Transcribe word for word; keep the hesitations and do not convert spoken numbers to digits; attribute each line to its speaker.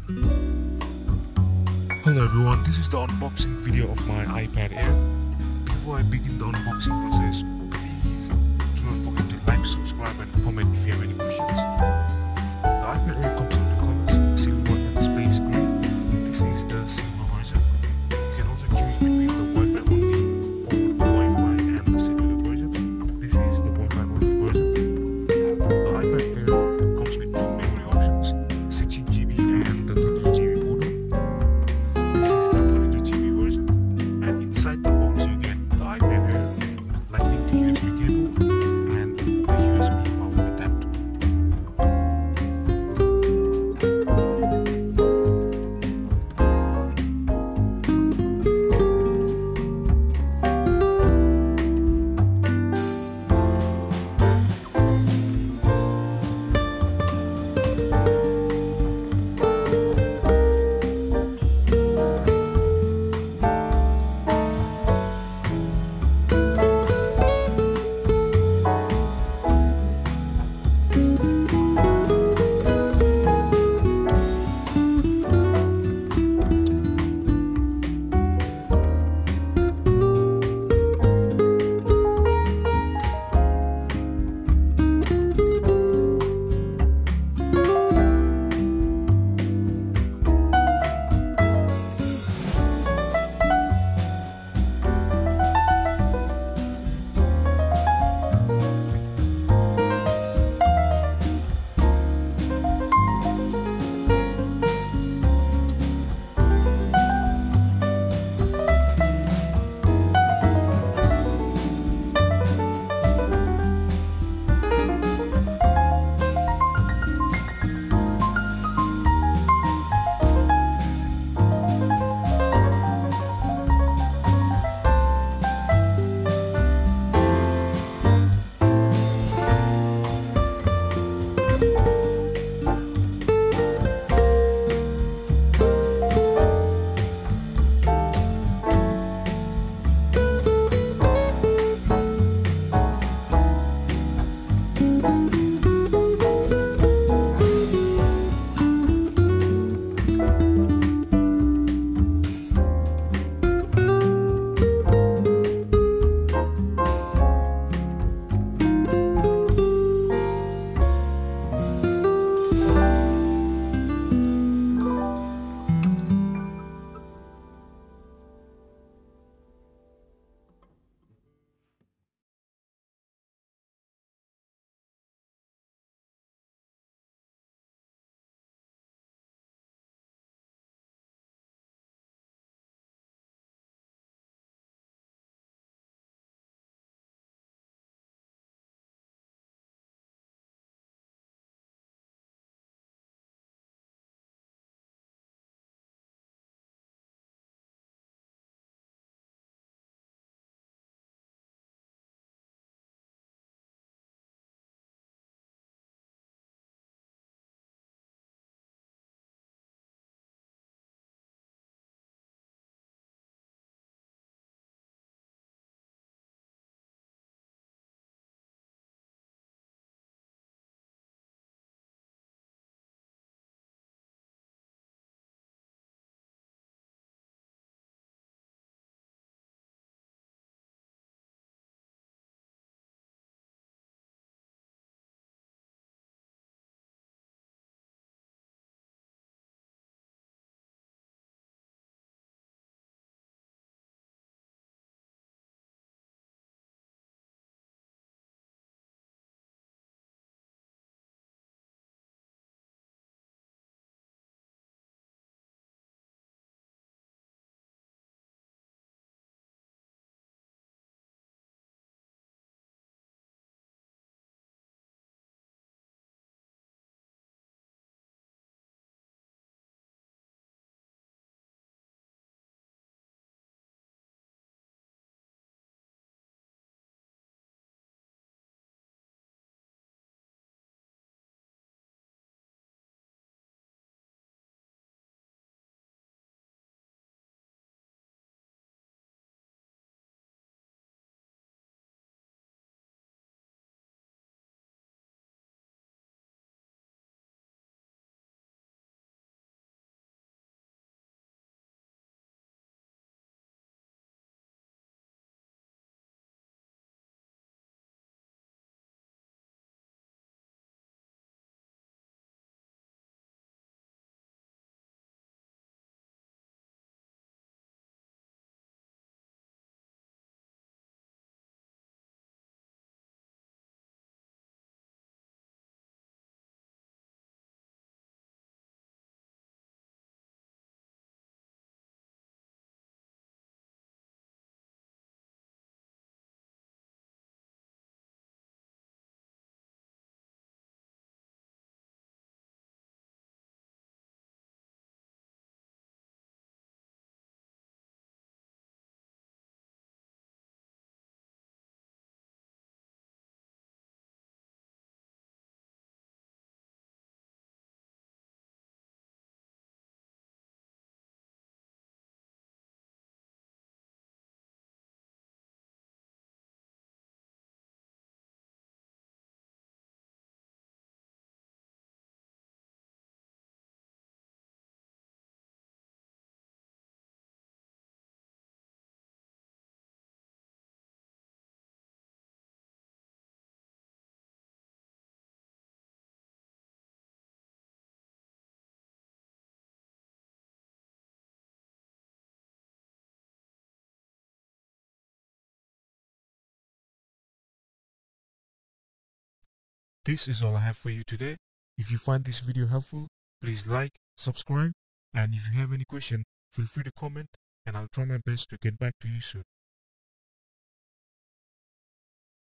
Speaker 1: Hello everyone, this is the unboxing video of my iPad Air. Before I begin the unboxing process, please do not forget to like, subscribe and comment if you have any questions. The iPad Air comes in the colors silver and space gray. This is the silver version. You can also choose between the Wi-Fi only or the Wi-Fi and the cellular version. This is the Wi-Fi only version. The iPad Air comes with two memory options, sixteen G B and the thirty-two G B modem. This is the thirty-two G B version, and inside the box you get the iPad Air, lightning to U S B cable, and the U S B power adapter. this is all I have for you today. If you find this video helpful, please like, subscribe, and if you have any question, feel free to comment and I'll try my best to get back to you soon.